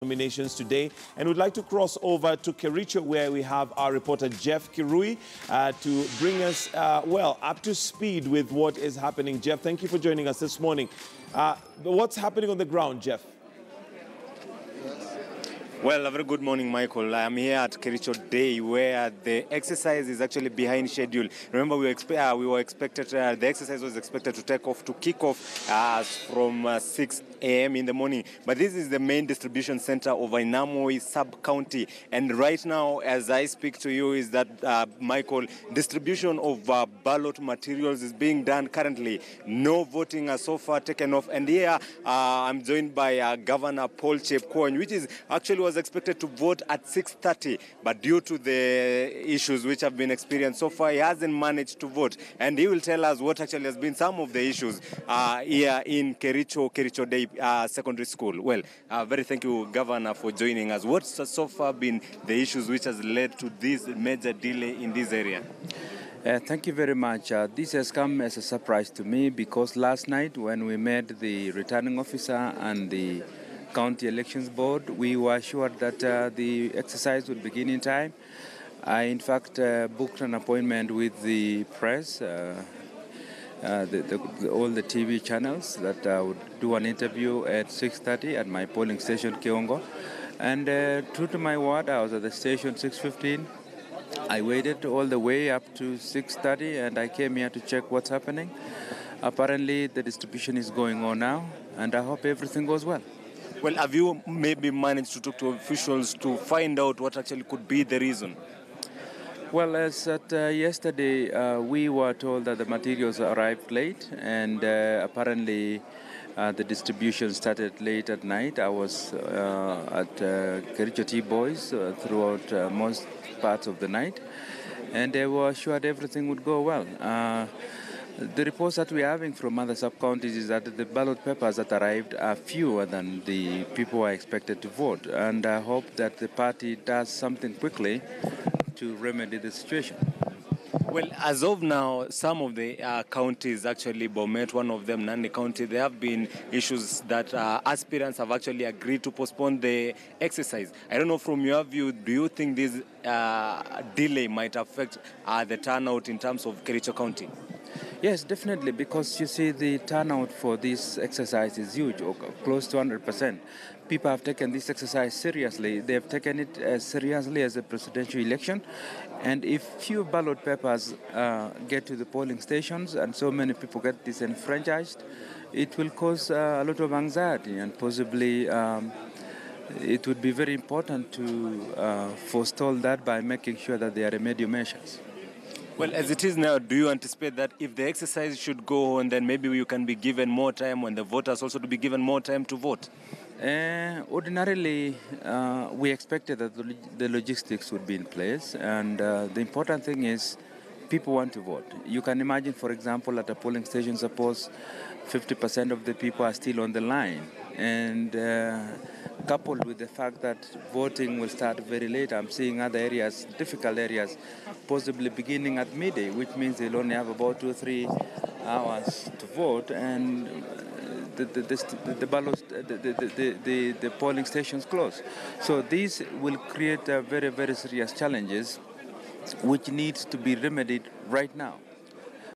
Nominations today, and we'd like to cross over to Kericho, where we have our reporter Jeff Kirui to bring us, up to speed with what is happening. Jeff, thank you for joining us this morning. What's happening on the ground, Jeff? Well, a very good morning, Michael. I'm here at Kericho Day, where the exercise is actually behind schedule. Remember, the exercise was expected to kick off from 6 a.m. in the morning. But this is the main distribution center of Inamoi sub-county. And right now, as I speak to you, is that, Michael, distribution of ballot materials is being done currently. No voting has so far taken off. And here, I'm joined by Governor Paul Chepkwony, which is actually was expected to vote at 6:30, but due to the issues which have been experienced so far, he hasn't managed to vote. And he will tell us what actually has been some of the issues here in Kericho Day Secondary School. Well, very thank you, Governor, for joining us. What's so far been the issues which has led to this major delay in this area? Thank you very much. This has come as a surprise to me because last night when we met the returning officer and the County Elections Board, we were assured that the exercise would begin in time. I, in fact, booked an appointment with the press, all the TV channels, that I would do an interview at 6:30 at my polling station, Kiongo. And true to my word, I was at the station 6:15. I waited all the way up to 6:30, and I came here to check what's happening. Apparently, the distribution is going on now, and I hope everything goes well. Well, have you maybe managed to talk to officials to find out what actually could be the reason? Well, as at yesterday, we were told that the materials arrived late, and apparently the distribution started late at night. I was at Kericho Tea Boys throughout most parts of the night, and they were assured everything would go well. The reports that we're having from other sub-counties is that the ballot papers that arrived are fewer than the people who are expected to vote. And I hope that the party does something quickly to remedy the situation. Well, as of now, some of the counties, actually Bomet, one of them, Nandi County, there have been issues that aspirants have actually agreed to postpone the exercise. I don't know, from your view, do you think this delay might affect the turnout in terms of Kericho County? Yes, definitely, because you see the turnout for this exercise is huge, or close to 100%. People have taken this exercise seriously. They have taken it as seriously as a presidential election. And if few ballot papers get to the polling stations and so many people get disenfranchised, it will cause a lot of anxiety, and possibly it would be very important to forestall that by making sure that there are remedial measures. Well, as it is now, do you anticipate that if the exercise should go on, then maybe you can be given more time, and the voters also to be given more time to vote? Ordinarily, we expected that the logistics would be in place, and the important thing is people want to vote. You can imagine, for example, at a polling station, suppose 50% of the people are still on the line, and coupled with the fact that voting will start very late, I'm seeing other areas, difficult areas, possibly beginning at midday, which means they'll only have about 2 or 3 hours to vote, and the polling stations close. So these will create very, very serious challenges, which needs to be remedied right now.